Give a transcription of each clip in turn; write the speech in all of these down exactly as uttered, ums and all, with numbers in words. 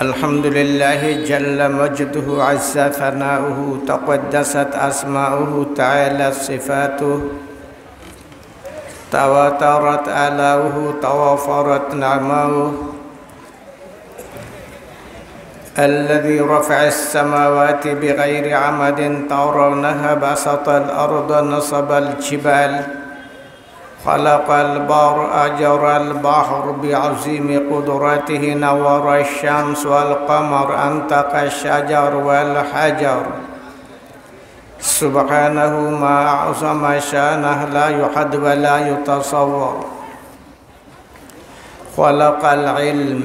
الحمد لله جل مجده عز ثناؤه تقدست أسماؤه تعالى صفاته تواترت آلاؤه توافرت نعماؤه الذي رفع السماوات بغير عمد ترونها بسط الأرض نصب الجبال خلق البر أجرى البحر بعظيم قدرته نور الشمس والقمر أنطق الشجر والحجر سبحانه ما أعظم شانه لا يحد ولا يتصور خلق العلم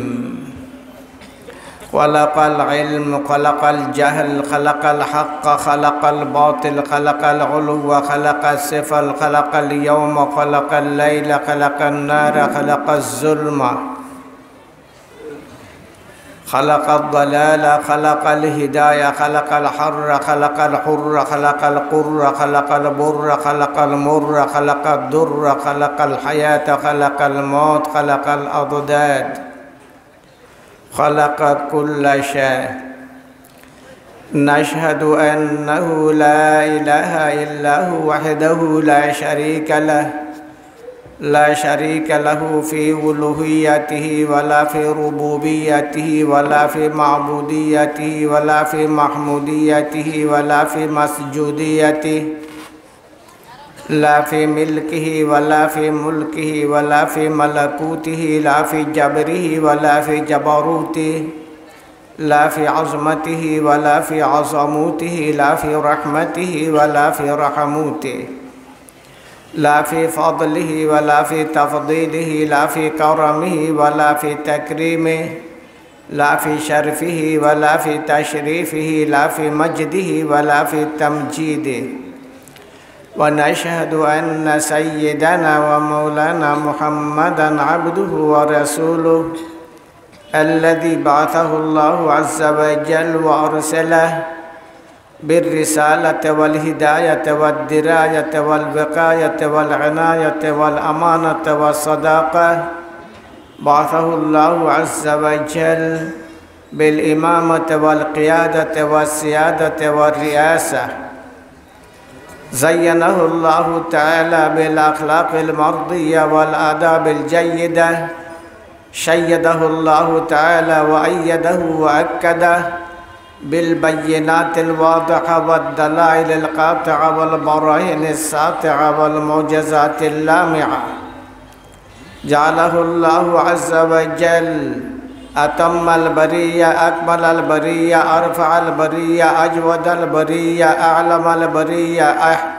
خلق العلم خلق الجهل خلق الحق خلق الباطل خلق العلو خلق السفل خلق اليوم خلق الليل خلق النار خلق الظلمة خلق الضلال خلق الهداية خلق الحر خلق الحر خلق القر خلق البر خلق المر خلق الضر خلق الحياة خلق الموت خلق الأضداد خلق كل شيء نشهد أنه لا إله إلا هو وحده لا شريك له لا شريك له في ألوهيته ولا في ربوبيته ولا في معبوديته ولا في محموديته ولا في مسجوديته لا في ملكه ولا في ملكه ولا في ملكوته لا في جبره ولا في جبروته لا في عظمته ولا في عظموته لا في رحمته ولا في رحموته لا في فضله ولا في تفضيله لا في كرمه ولا في تكريمه لا في شرفه ولا في تشريفه لا في مجده ولا في تمجيده ونشهد أن سيدنا ومولانا محمدًا عبده ورسوله الذي بعثه الله عز وجل وأرسله بالرسالة والهداية والدراية والوقاية والعناية والأمانة والصداقة بعثه الله عز وجل بالإمامة والقيادة والسيادة والرئاسة زينه الله تعالى بالأخلاق المرضية والآداب الجيدة شيده الله تعالى وأيده وأكده بالبينات الواضحة والدلائل القاطعة والبراهين الساطعة والمعجزات اللامعة جعله الله عز وجل أتم البرية أكمل البرية أرفع البرية أجود البرية أعلم البرية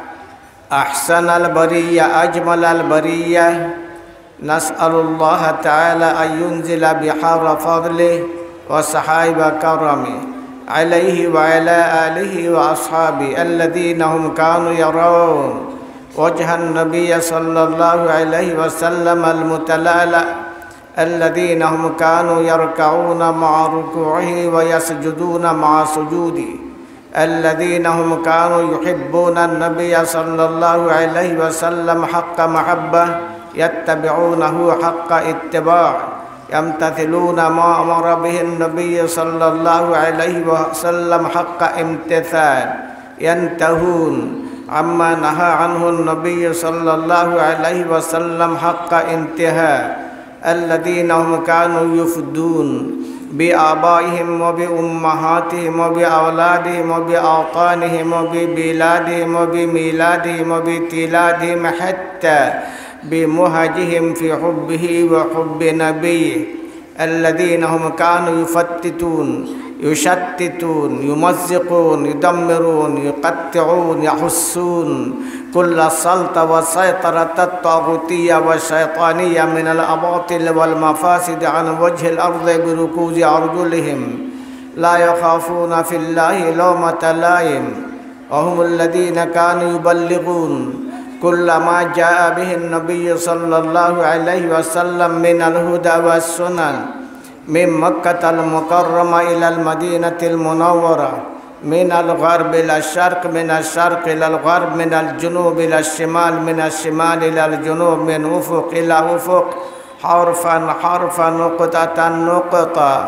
أحسن البرية أجمل البرية نسأل الله تعالى أن ينزل بحار فضله وسحائب كرمه عليه وعلى آله وأصحابه الذين هم كانوا يرون وجه النبي صلى الله عليه وسلم المتلالأ الذين هم كانوا يركعون مع ركوعه ويسجدون مع سجوده الذين هم كانوا يحبون النبي صلى الله عليه وسلم حق محبة يتبعونه حق اتباع يمتثلون ما أمر به النبي صلى الله عليه وسلم حق امتثال ينتهون عما نهى عنه النبي صلى الله عليه وسلم حق انتهاء الذين هم كانوا يفدون بآبائهم وبأمهاتهم وبأولادهم وبأوطانهم وببلادهم وبميلادهم وبتلادهم حتى بمهجهم في حبه وحب نبيه الذين هم كانوا يفتتون يشتتون يمزقون يدمرون يقطعون يحسون كل السلطة والسيطرة الطاغوتية والشيطانية من الأباطل والمفاسد عن وجه الأرض بركوز أرجلهم لا يخافون في الله لومة لائم وهم الذين كانوا يبلغون كل ما جاء به النبي صلى الله عليه وسلم من الهدى والسنن من مكة المكرمة إلى المدينة المنورة من الغرب إلى الشرق من الشرق إلى الغرب من الجنوب إلى الشمال من الشمال إلى الجنوب من أفق إلى أفق حرفا حرفا نقطة نقطة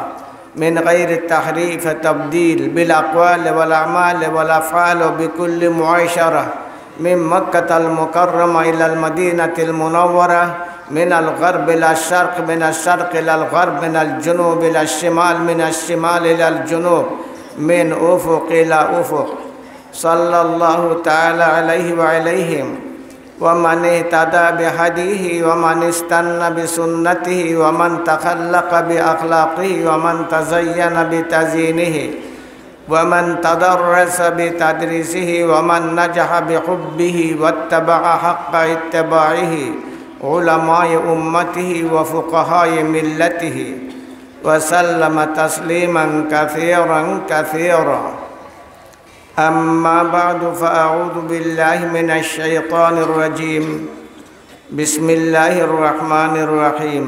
من غير تحريف تبديل بالأقوال والأعمال والأفعال بكل معاشرة من مكة المكرمة إلى المدينة المنورة من الغرب إلى الشرق من الشرق إلى الغرب من الجنوب إلى الشمال من الشمال إلى الجنوب من أفق إلى أفق صلى الله تعالى عليه وعليهم ومن اهتدى بهديه ومن استنى بسنته ومن تخلق بأخلاقه ومن تزين بتزيينه ومن تدرس بتدريسه ومن نجح بحبه واتبع حق اتباعه علماء أمته وفقهاء ملته وسلم تسليما كثيرا كثيرا أما بعد فأعوذ بالله من الشيطان الرجيم بسم الله الرحمن الرحيم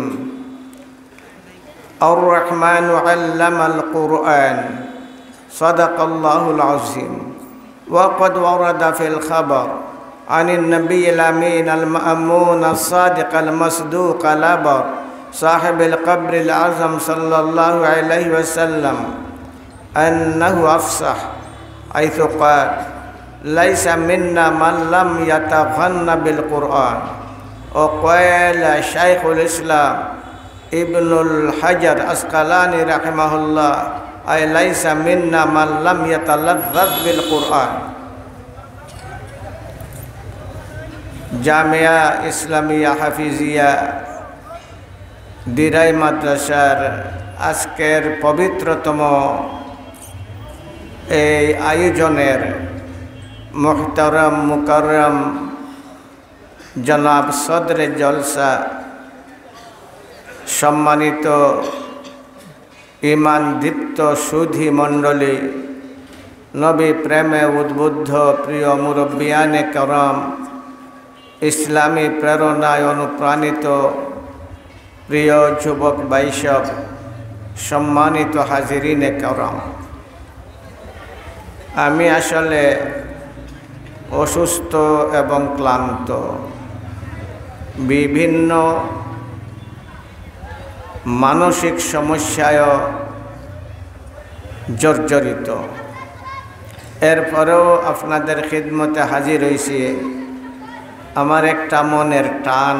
الرحمن علم القرآن صدق الله العظيم وقد ورد في الخبر عن النبي الأمين المأمون الصادق المصدوق الأبر صاحب القبر الأعظم صلى الله عليه وسلم أنه أفصح حيث قال ليس منا من لم يتغنى بالقرآن وقال شيخ الإسلام ابن الحجر العسقلاني رحمه الله أي ليس منا من لم يتلذذ بالقرآن জামিয়া ইসলামিয়া হাফিজিয়া দিরাই মাদ্রাসার আজকের পবিত্রতম এই আয়োজনের মুহতারাম মুকাররম জনাব সদরে জলসা সম্মানিত ঈমান দীপ্ত সুধী মণ্ডলী নবী প্রেমে উদ্বুদ্ধ প্রিয় মুরব্বিয়ানে করম ইসলামী প্রেরণায় অনুপ্রাণিত প্রিয় যুবক বৈষব সম্মানিত হাজিরিনে করম আমি আসলে অসুস্থ এবং ক্লান্ত বিভিন্ন মানসিক সমস্যায় জর্জরিত এরপরেও আপনাদের খিদমতে হাজির হয়েছি আমার একটা মনের টান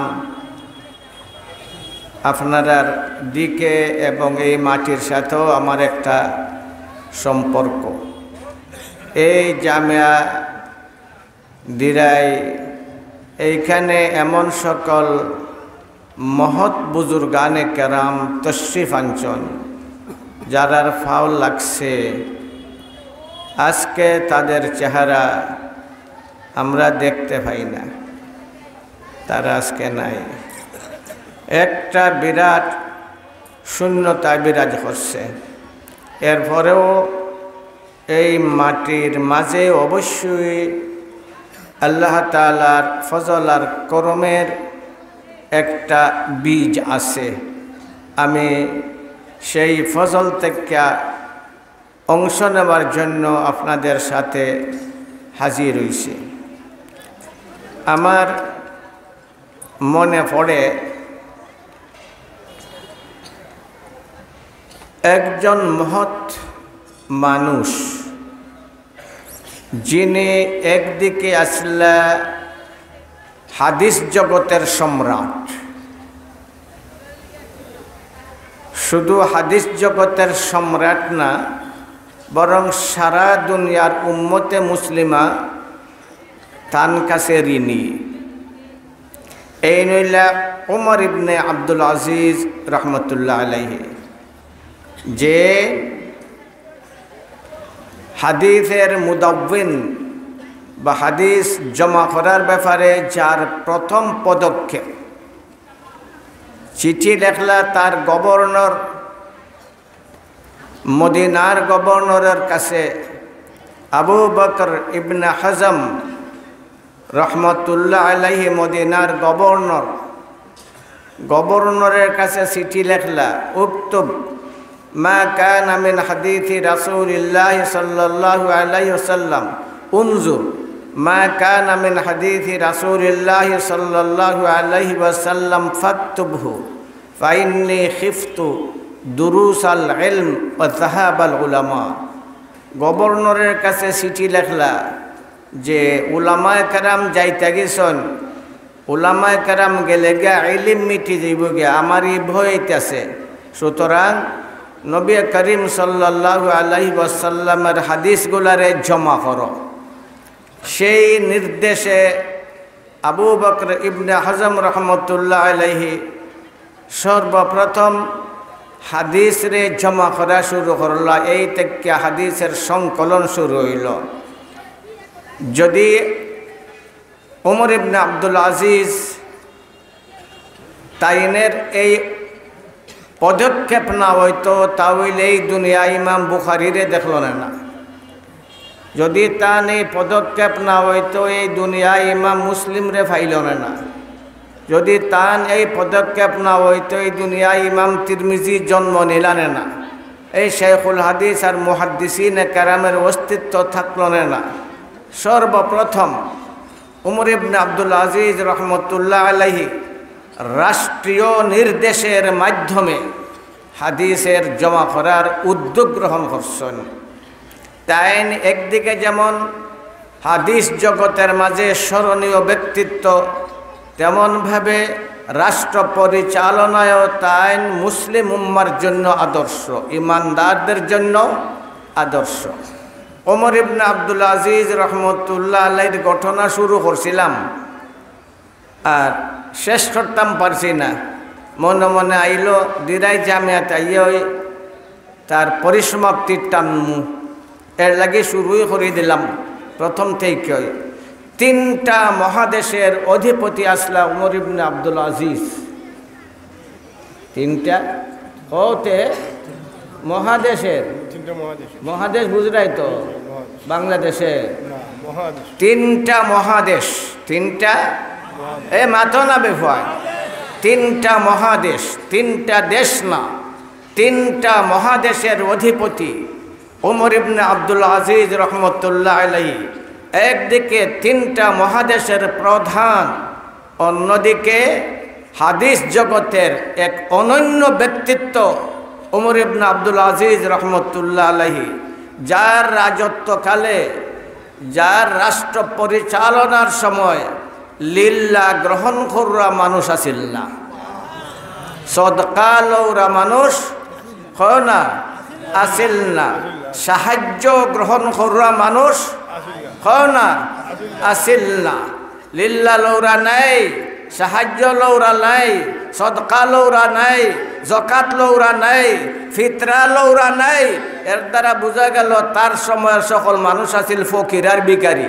আপনাদের দিকে এবং এই মাটির সাথেও আমার একটা সম্পর্ক এই জামিয়া দিরাই এইখানে এমন সকল মহৎ বুজুর্গানে কেরাম তশরিফ আনছন যারার ফাউল লাগছে আজকে তাদের চেহারা আমরা দেখতে পাই না তারা আজকে নাই একটা বিরাট শূন্যতা বিরাজ করছে এরপরেও এই মাটির মাঝে অবশ্যই আল্লাহ তাআলার ফজল আর করমের একটা বীজ আছে আমি সেই ফজল থেকে অংশ নেওয়ার জন্য আপনাদের সাথে হাজির হয়েছি আমার মনে পড়ে একজন মহৎ মানুষ যিনি একদিকে আসলে হাদিস জগতের সম্রাট শুধু হাদিস জগতের সম্রাট না বরং সারা দুনিয়ার উম্মতে মুসলিমা তার কাছে ঋণী এই নইলা ওমর ইবনে আব্দুল আজিজ রহমতুল্লাহ আলাইহি যে হাদিসের মুদাব্বিন বা হাদিস জমা করার ব্যাপারে যার প্রথম পদক্ষেপ চিঠি লেখলা তার গভর্নর মদিনার গভর্নরের কাছে আবু বকর ইবনে হজম রহমতুল্লাহ আলাইহি মদিনার গভর্নর গভর্নরের কাছে চিঠি লেখলা উক্তুব মা কানা মিন হাদিসি রাসূলিল্লাহ সাল্লাল্লাহু আলাইহি ওয়াসাল্লাম উনজুর মা কানা মিন হাদিসি রাসূলিল্লাহ সাল্লাল্লাহু আলাইহি ওয়াসাল্লাম ফাকতুবহু ফাইন্নী খিফতু দুরুস আল ইলম ও যাহাব আল উলামা। গভর্নরের কাছে চিঠি লেখলা যে উলামায়ে কেরাম যাইতে গেছেন, উলামায়ে কেরাম গেলে গিয়া ইলিম মিটি যাইব গিয়া, আমার এই ভয় হইতেছে। সুতরাং নবী করিম সাল্লাল্লাহু আলাইহি ওয়াসাল্লামের হাদিসগুলারে জমা করো। সেই নির্দেশে আবু বকর ইবনে হজম রহমতুল্লাহ আলাইহি সর্বপ্রথম হাদিস রে জমা করা শুরু করল। এই থেকে হাদিসের সংকলন শুরু হইল। যদি ওমর ইবনে আব্দুল আজিজ তাইনের এই পদক্ষেপ না হইতো তাহলে এই দুনিয়া ইমাম বুখারীরে দেখল না। যদি তান এই পদক্ষেপ না হইতো এই দুনিয়া ইমাম মুসলিম রে ফাইল না। যদি তান এই পদক্ষেপ না হইতো এই দুনিয়া ইমাম তিরমিজি জন্ম নিলানে না। এই শেখুল হাদিস আর মুহাদ্দিসিনে কেরামের অস্তিত্ব থাকলো না। সর্বপ্রথম উমর ইবনে আব্দুল আজিজ রহমতুল্লাহ আলাইহি রাষ্ট্রীয় নির্দেশের মাধ্যমে হাদিসের জমা করার উদ্যোগ গ্রহণ করছেন। তাই একদিকে যেমন হাদিস জগতের মাঝে স্মরণীয় ব্যক্তিত্ব, তেমনভাবে রাষ্ট্র পরিচালনায়ও তাই মুসলিম উম্মার জন্য আদর্শ, ইমানদারদের জন্য আদর্শ। ওমর ইবনে আব্দুল আজিজ রহমতুল্লাহ আলাইহির ঘটনা শুরু করছিলাম আর শেষ করতাম পারছি না। মনে মনে আইল দিরাই জামিয়াত আইয় তার পরিসমাপ্তি টানমু, এর লাগে শুরুই করে দিলাম প্রথম থেকে। তিনটা মহাদেশের অধিপতি আসলা উমর ইবনে আব্দুল আজিজ। তিনটা হতে মহাদেশের মহাদেশ বুঝরাই তো বাংলাদেশে তিনটা মহাদেশ, তিনটা এ মাথো না বেফায়, তিনটা মহাদেশ, তিনটা দেশ না, তিনটা মহাদেশের অধিপতি ওমর ইবনে আব্দুল আজিজ রহমতুল্লাহ আলাইহি। একদিকে তিনটা মহাদেশের প্রধান, অন্যদিকে হাদিস জগতের এক অনন্য ব্যক্তিত্ব ওমর ইবনে আব্দুল আজিজ রহমতুল্লাহ আলাইহি, যার রাজত্বকালে, যার রাষ্ট্র পরিচালনার সময় লিল্লা গ্রহণ করা মানুষ আসিল না, সদকা লৌরা মানুষ হয় না আসিল না, সাহায্য গ্রহণ করা মানুষ হয় না আসিল না। লিল্লা লৌরা নাই, সাহায্য লৌরা নাই, সদকা লৌরা নাই, জকাত লৌরা নাই, ফিতরা লৌরা নাই। এর দ্বারা বোঝা গেল তার সময়ের সকল মানুষ আছিল ফকির আর ভিখারি।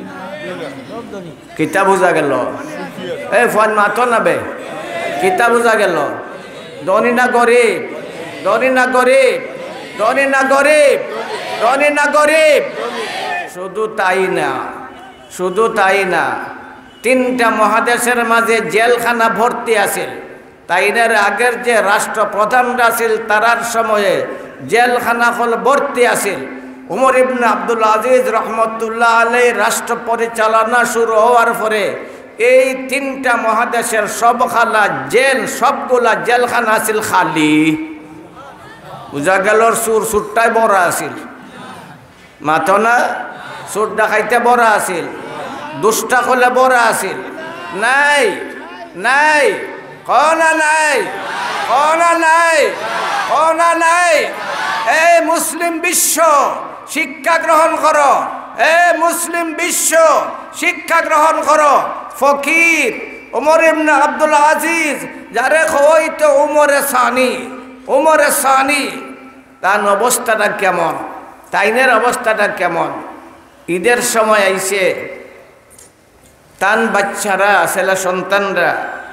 কিতা বোঝা গেল? এই ফোন মাতো নাবে, কিতা বোঝা গেল? ধনী না গরিব, ধনী না গরিব, ধনী না গরিব, ধনী না গরিব। শুধু তাই না, শুধু তাই না, তিনটা মহাদেশের মাঝে জেলখানা ভর্তি আছিল। তাইনের আগের যে রাষ্ট্রপ্রধানরা আছিল তারার সময়ে জেলখানা হল ভর্তি আছিল। উমর ইবনে আব্দুল আজিজ রহমতুল্লাহ আলাইহি রাষ্ট্র পরিচালনা শুরু হওয়ার পরে এই তিনটা মহাদেশের সবখানা জেল, সবগুলা জেলখানা আছিল খালি। বুঝা গেল সুর সুরটাই বড় আছিল, মাথো না সুর ডাকাইতে বড় আছিল, দুষ্টা হলে বড় আছিল। নাই নাই কনা নাই, কনা নাই, কনা নাই। এই মুসলিম বিশ্ব শিক্ষা গ্রহণ করো, এ মুসলিম বিশ্ব শিক্ষা গ্রহণ করো। ফকির ওমর ইবনে আব্দুল আজিজ, যারে হইতো উমরে সানি, উমরে সানি, তার অবস্থাটা কেমন, তাইনের অবস্থাটা কেমন? ঈদের সময় আইছে, তান বাচ্চারা, ছেলে সন্তানরা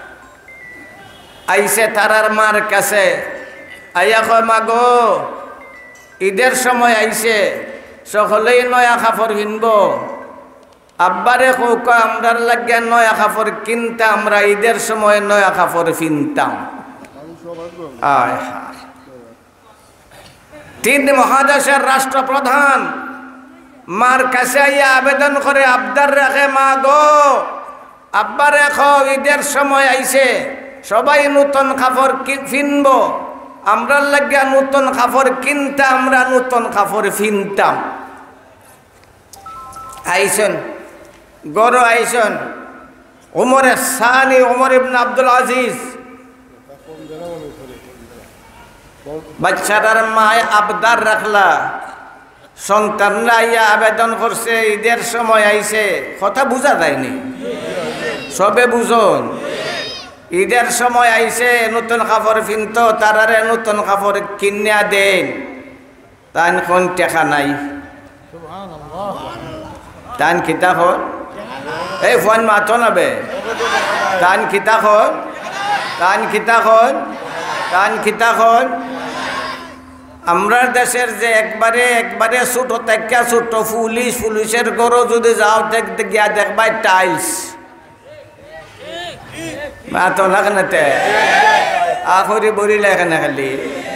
আইছে তারার মার কাছে, আইয়া কয় মা গো ঈদের সময় আইছে, সকলেই নয়া কাপড় কিনব। আব্বারে কৌক আমরার লাগিয়া নয়া কাপড় কিনতাম, আমরা ঈদের সময় নয়া কাপড় কিনতাম। আয় হায়, তিন মহাদেশের রাষ্ট্রপ্রধান মার কাছে আইয়া আবেদন করে, আবদার রাখে, মা গো আব্বা রেখো ঈদের সময় আইছে, সবাই নতুন কাপড় কিনব, আমরা লাগিয়া নতুন কাপড় কিনতাম, আমরা নতুন কাপড় ফিনতাম। আইসন গরো আইসন ওমরের সানি ওমর ইবনে আব্দুল আজিজ, বাচ্চাটার মায় আবদার রাখলা, সন্তানরা ইয়া আবেদন করছে, ঈদের সময় আইছে, কথা বুঝা যায়নি, সবে বুঝুন। ঈদের সময় আইছে, নতুন কাপড় ফিনত, তারারে নতুন কাপড় কিনিয়া দেন, তান কোন টেকা নাই, তান কিতা হল এই ফোন মাতো নাবে, তান কিতা হল, তান কিতা হল, তান কিতা হল। আমরা দেশের যে একবারে একবারে ছোট থেকে ছোট পুলিশ পুলিশের গরো যদি যাও দেখতে গিয়া দেখবাই টাইলস মাতো লাগাতে আখরি বড়ি লাগে না, খালি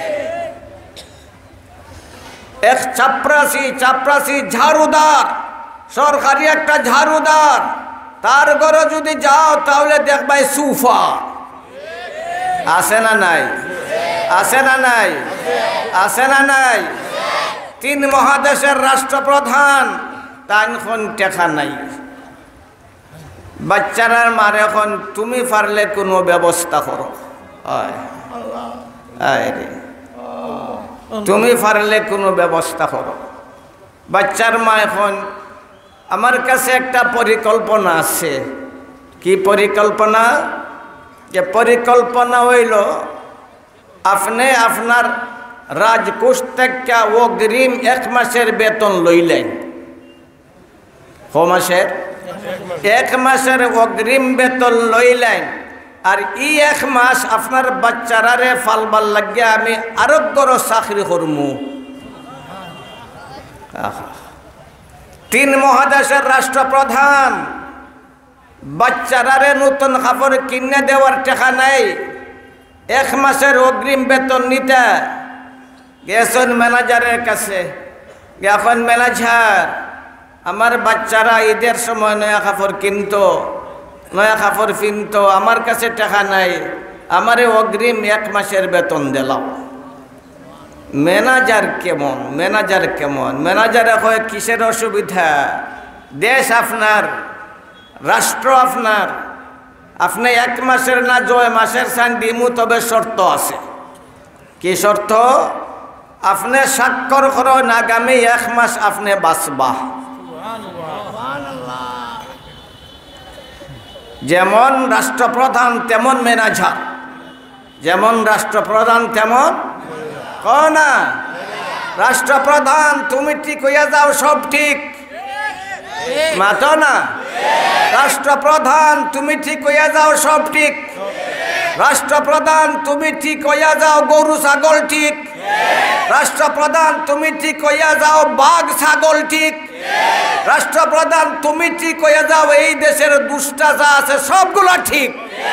এক চাপরাসি চাপরাসি ঝাড়ুদার, সরকারি একটা ঝাড়ুদার, তার ঘরে যদি যাও তাহলে দেখবাই সুফা আছে না নাই, আছে না নাই, আছে না নাই। তিন মহাদেশের রাষ্ট্রপ্রধান, তাই এখন টেকা নাই। বাচ্চারার মার এখন তুমি পারলে কোনো ব্যবস্থা করো, তুমি পারলে কোনো ব্যবস্থা করো। বাচ্চার মা এখন আমার কাছে একটা পরিকল্পনা আছে। কি পরিকল্পনা? যে পরিকল্পনা হইল আপনি আপনার রাজকোষ থেকে অগ্রিম এক মাসের বেতন লইলেন, ক মাসের এক মাসের অগ্রিম বেতন লইলেন, আর ই এক মাস আপনার বাচ্চারারে ফালবার লাগিয়া আমি আরোগ্যর চাকরি করমু। তিন মহাদেশের রাষ্ট্রপ্রধান, বাচ্চারারে নতুন কাপড় কিনে দেওয়ার টাকা নাই, এক মাসের অগ্রিম বেতন নিতে গেছেন ম্যানেজারের কাছে। এখন ম্যানেজার, আমার বাচ্চারা ঈদের সময় নয়া কাপড় কিনতো, নয়া কাপড় কিনতো, আমার কাছে টাকা নাই, আমারে অগ্রিম এক মাসের বেতন দিলাম। ম্যানেজার কেমন, ম্যানেজার কেমন? ম্যানেজারে কয় কিসের অসুবিধা? দেশ আপনার, রাষ্ট্র আপনার, আপনি এক মাসের না জয় মাসের সান দিমু, তবে শর্ত আছে। কি শর্ত? আপনি স্বাক্ষর করেন আগামী এক মাস আপনি বাঁচবা। যেমন রাষ্ট্রপ্রধান তেমন ম্যানেজার, যেমন রাষ্ট্রপ্রধান তেমন না রাষ্ট্রপ্রধান। তুমি ঠিক হইয়া যাও, সব ঠিক মাতো না। রাষ্ট্রপ্রধান তুমি ঠিক হইয়া যাও, সব ঠিক। রাষ্ট্রপ্রধান তুমি ঠিক হইয়া যাও, গরু ছাগল ঠিক। রাষ্ট্রপ্রধান তুমি ঠিক হইয়া যাও, বাঘ ছাগল ঠিক। রাষ্ট্রপ্রধান তুমি ঠিক হইয়া যাও, এই দেশের দুষ্টা যা আছে সবগুলো ঠিক।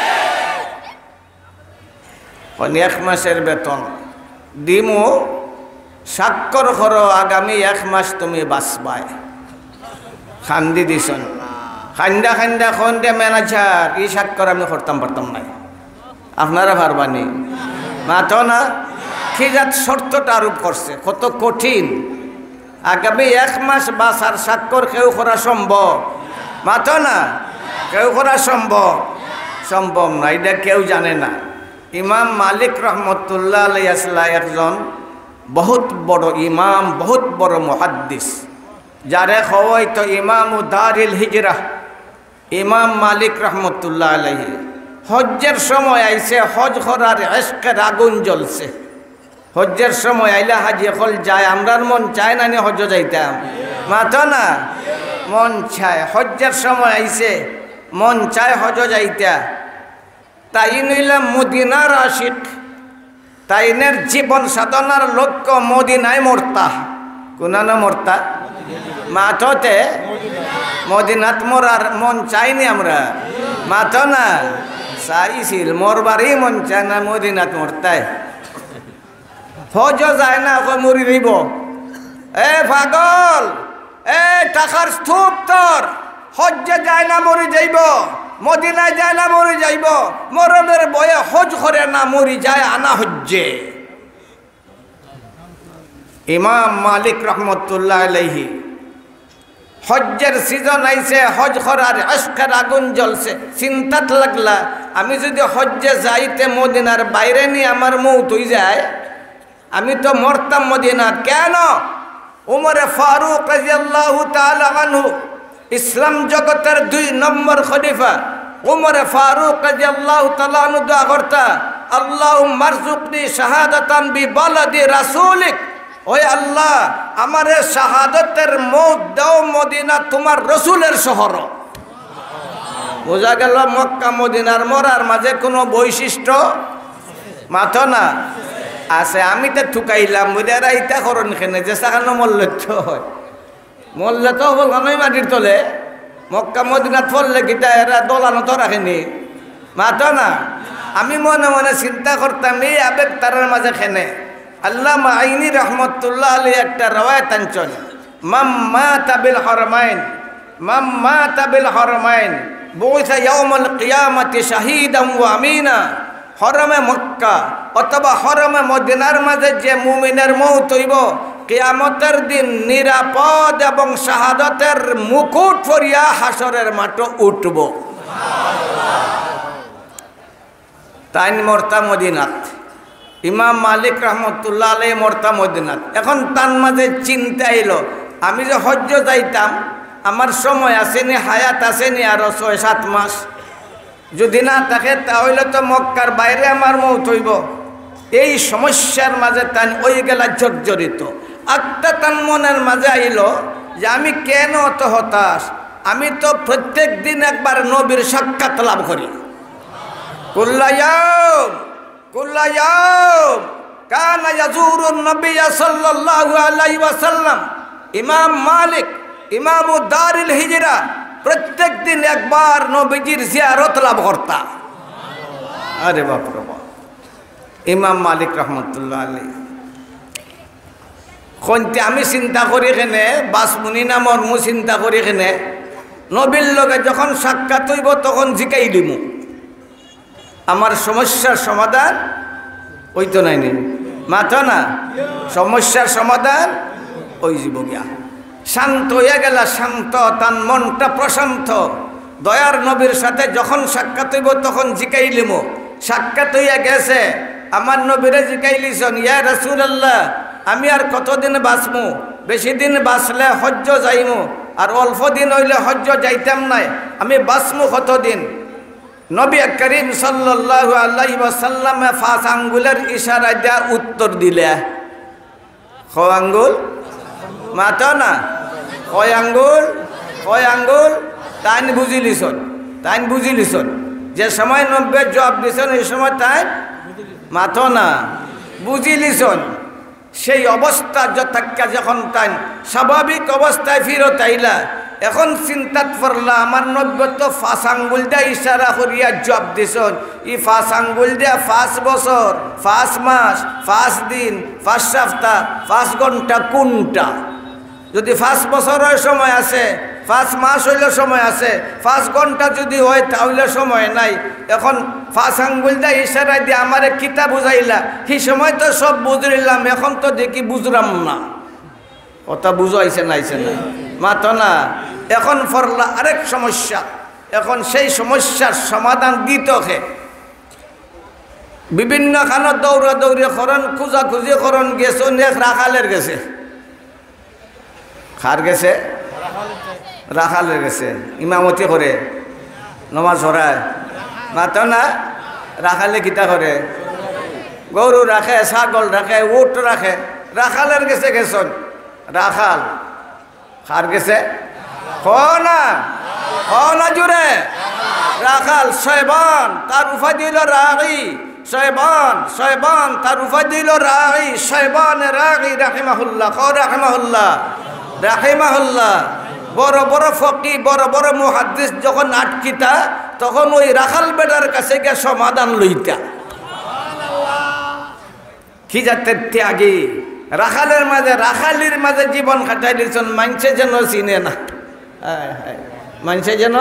এক মাসের বেতন দিমু, স্বাক্ষর করো, আগামী এক মাস তুমি বাঁচবাই। খান্দি দিছন, খান্দা খান্দা খন্দে ম্যানেজার, এই স্বাক্ষর আমি করতাম পারতাম নাই, আপনারা পারবানি মাতো না। কি জাত শর্তটা আরোপ করছে, কত কঠিন। আগামী এক মাস বাঁচার স্বাক্ষর কেউ করা সম্ভব মাতো না, কেউ করা সম্ভব সম্ভব না, এটা কেউ জানে না। ইমাম মালিক রহমতুল্লাহ আলাইহি আসলা একজন বহুত বড় ইমাম, বহুত বড় মুহাদ্দিস, যারে হয়তো ইমাম দারিল হিজরা ইমাম মালিক রহমতুল্লাহ আলাইহি। হজ্জের সময় আইছে, হজ করার ইশকের আগুন জ্বলছে। হজ্জের সময় আইলা হাজি হল যায়, আমরার মন চায় না নি হজ্জ যাইতাম মাতো না, মন চায়। হজ্জের সময় আইছে, মন চায় হজ যাইতা। তাই নইলাম মদিনার আশিক, তাইনের জীবন সাধনার লক্ষ্য মদিনায় মরতা। কোনানো মরতা মাথতে, মদিনাত মরার মন চাইনি আমরা মাথো না, চাইছিল মরবারই মন চায় না, মদিনাত মরতায়। হজ যায় না, ওকে মরি দিব। এ পাগল, এ টাকার স্তূপ তোর, হজ্জে যায় না মরি যাইব, মদিনায় যায় না মরি যাইব। মরণের বয়ে হজ করে না মরি যায় আনা হজ্জে। ইমাম মালিক রহমতুল্লাহ আলাইহি হজ্জের সিজন আইছে, হজ করার আশকের আগুন জ্বলছে, চিন্তাত লাগলা আমি যদি হজ্জে যাইতে মদিনার বাইরে নিয়ে আমার মৌত হয়ে যায়, আমি তো মরতাম মদিনার। কেন? উমরে ফারুক রাদিয়াল্লাহু তাআলা আনহু, ইসলাম জগতের দুই নম্বর খলিফা উমরে ফারুক রাদিয়াল্লাহু তাআলা আনহু দোয়া করতা, আল্লাহুম্মা রযুকনি শাহাদাতান বিবালাদি রাসূলিক, ওই আল্লাহ আমারে শাহাদতের মৌত দাও মদিনা তোমার রসুলের শহর। বোঝা গেল মক্কা মদিনার মরার মাঝে কোনো বৈশিষ্ট্য মাথো না আছে। আমি তো ঠুকাইলাম বুঝারা ইটা করুন খেনে যে সাকানো মরলে তো হয়, মরলে তো বলখানোই মাটির তোলে, মক্কা মদিনাত পড়লে কিটা এরা দোলানো তো রাখেনি মাথো না। আমি মনে মনে চিন্তা করতাম এই আবেগ তারার মাঝে খেনে। আল্লামা আইনি রহমতুল্লাহ আলাইহি একটা রওয়ায়াত আনছেন, মাম্মা তাবিল হরমাইন মাম্মা তাবিল হরমাইন বুইসা ইয়াউমুল কিয়ামতি শাহীদান ওয়া আমিনা। হরমে মক্কা অথবা হরমে মদিনার মাঝে যে মুমিনের মৌত হইব, কিয়ামতের দিন নিরাপদ এবং শাহাদাতের মুকুট পরিয়া হাসরের মাঠে উঠব। তাই মরতা মদিনাত। ইমাম মালিক রহমতুল্লাহ আলাইহি মরতা মদিনাত। এখন তার মাঝে চিন্তা এলো, আমি যে হজ্জ যাইতাম আমার সময় আসেনি, হায়াত আসেনি আরো ছয় সাত মাস, যদি না থাকে তাহলে তো মক্কার বাইরে আমার মৌত হইব। এই সমস্যার মাঝে তান ওই গেলা জর্জরিত। আত্মা তান মনের মাঝে আইল যে আমি কেন অত হতাশ, আমি তো প্রত্যেক দিন একবার নবীর সাক্ষাৎ লাভ করি। কুল্লা ইয়াউম কুল্লা ইয়াউম কানা ইয়াজুরুন নবিয়্য সাল্লাল্লাহু আলাইহি ওয়াসাল্লাম। ইমাম মালিক ইমামু দারিল হিজরা প্রত্যেক দিন একবার নবীজির জিয়ারত লাভ করতা। আরে বাপ রে বাপ! ইমাম মালিক রহমতুল্লাহ আলাইহি কোনটি আমি চিন্তা করি কেনে বাসমুনি না মর্মু চিন্তা করি কেনে নবীর লগে যখন সাক্ষাৎ হইব তখন জিকাই দিমু আমার সমস্যার সমাধান ওই তো নাই নেই মাথা না সমস্যার সমাধান ওই জীব গিয়া শান্ত হয়ে গেল, শান্ত তার মনটা প্রশান্ত। দয়ার নবীর সাথে যখন সাক্ষাৎ হইব তখন জিকাইলিম। সাক্ষাৎ হইয়া গেছে, আমার নবীরে জিকাইলিছন, ইয়া রাসূলুল্লাহ আমি আর কতদিন বাঁচমু? বেশি দিন বাঁচলে হজ্জ যাইমু, আর অল্প দিন হইলে হজ্জ যাইতাম নাই, আমি বাঁচমু কতদিন? নবী করিম সাল্লাল্লাহু আলাইহি ওয়াসাল্লামে পাঁচ আঙ্গুলের ইশারা দিয়া উত্তর দিলে। ক আঙ্গুল মাথা না, কয় আঙ্গুল কয় আঙ্গুল তাই বুঝিলিছন তাই বুঝিলিছন যে সময় নব্বে জবাব দিছন এই সময় তাই মাথা না বুঝিলিছন। সেই অবস্থা যথাক্কা যখন তাই স্বাভাবিক অবস্থায় ফিরত আইলা, এখন চিন্তাত পড়লা আমার নব্বই তো ফাঁস আঙ্গুল দিয়া ইশারা করিয়া জব দিছন। ই ফাঁস আঙ্গুল দিয়া পাঁচ বছর পাঁচ মাস পাঁচ দিন পাঁচ সপ্তাহ পাঁচ ঘন্টা কোনটা? যদি পাঁচ বছরের সময় আছে, পাঁচ মাস হইলে সময় আছে, পাঁচ ঘন্টা যদি হয় তাহলে সময় নাই। এখন পাঁচ আঙ্গুল দিয়া ইশারা দিয়ে আমারে কিতা বুঝাইলা, সেই সময় তো সব বুঝলাম, এখন তো দেখি বুঝলাম না। কথা বুঝাইছে নাইছে না মাথা না। এখন ফরলা আরেক সমস্যা, এখন সেই সমস্যার সমাধান দিতকে বিভিন্ন খানো দৌড়া দৌড়ি করন, খুঁজা খুঁজি করন, গেছো এক রাখালের গেছে। খার গেছে রাখালের গেছে, ইমামতি করে নমাজ পড়ায় মাথা না। রাখালে কিতা করে? গরু রাখে, ছাগল রাখে, উট রাখে। রাখালের গেছে গেছন রাখাল। খার গেছে না না জুড়ে রাখাল শয়বান, তার উফা দিল রাগি শয়বান শয়বান তার উফা দিল রাগি শয়বান রাগি রাহিমাহুল্লাহ ক রাহিমাহুল্লাহ রাহিমাহুল্লাহ। বড় বড় ফকি বড় বড় মুহাদ্দিস যখন আটকিতা তখন ওই রাখাল বেটার কাছে গিয়ে সমাধান লইতা। কি যাতে ত্যাগী রাখালের মাঝে রাখালির মাঝে জীবন কাটাই দিয়েছেন, মানুষে যেন চিনে না, মানুষে যেন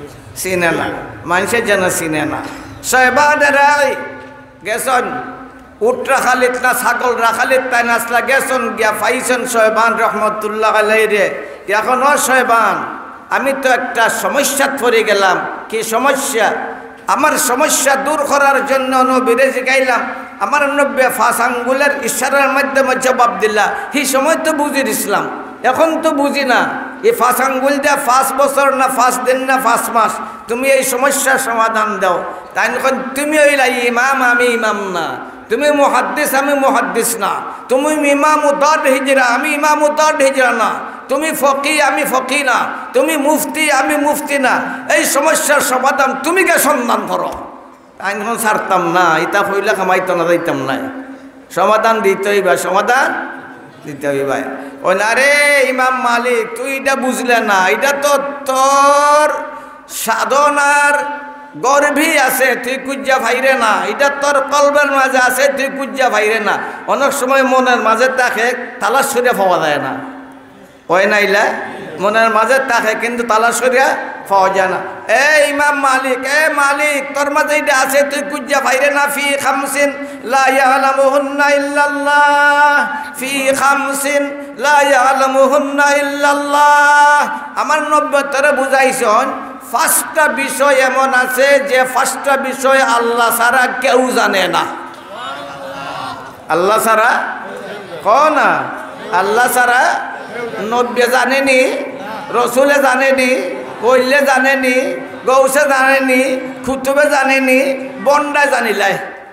চিনে না, মানুষে যেন চিনে না। শয়বান রাই গেছন উট রাখালিত না ছাগল রাখালিত তাই নাচলা গেছন গিয়া ফাইছেন শয়বান রহমতুল্লাহ আলাইহি। এখন ও শয়বান, আমি তো একটা সমস্যাত পড়ে গেলাম। কি সমস্যা? আমার সমস্যা দূর করার জন্য নবীরে জিগাইলাম, আমার নব্বে ফাঁস আঙ্গুলের ইশারার মাধ্যমে জবাব দিলা। সেই সময় তো বুঝি দিছিলাম, এখন তো বুঝি না। এই ফাঁস আঙ্গুল দেয়া পাঁচ বছর না পাঁচ দিন না পাঁচ মাস, তুমি এই সমস্যার সমাধান দাও। তাই এখন তুমি হইলা ইমাম, আমি ইমাম না। তুমি মুহাদ্দিস, আমি মুহাদ্দিস না। তুমি ইমাম উদ্দার হিজরা, আমি ইমাম উদ্দার হিজরা না। তুমি ফকি, আমি ফকি না। তুমি মুফতি, আমি মুফতি না। এই সমস্যার সমাধান তুমি কে সন্ধান করো। তাই এখন ছাড়তাম না, এটা হইলে কামাইতো না, যাইতাম না। সমাধান দিতে হইবা, সমাধান দিতে হইবা। ও না রে ইমাম মালিক, তুই এটা বুঝলে না। এটা তো তোর সাধনার গর্ভই আছে, তুই কুজ্জা ভাইরে না। এটা তোর কলবের মাঝে আছে, তুই কুজ্জা ভাইরে না। অনেক সময় মনের মাঝে তাকে তালাশ করে পাওয়া যায় না। হয় নাইলা মনের মাঝে তাকে কিন্তু তালাশ করিয়া পাওয়া যায় না। এ ইমাম মালিক, এ মালিক, তোর মাঝে এটা আছে, তুই কুজ্জা ভাইরে না। ফি খামসিন লা ইয়ালামুহুন্না ইল্লাল্লাহ, ফি খামসিন লা ইয়ালামুহুন্না ইল্লাল্লাহ। আমার নব্বই তোরে বুঝাইছন পাঁচটা বিষয় এমন আছে যে পাঁচটা বিষয় আল্লাহ ছাড়া কেউ জানে না। আল্লাহ ছাড়া কও না, আল্লাহ ছাড়া নব্বে জানেনি, রসুলে জানেনি, কইলে জানেনি, গৌসে জানেনি, খুতুবে জানেনি, বন্ডায় জানিলাই,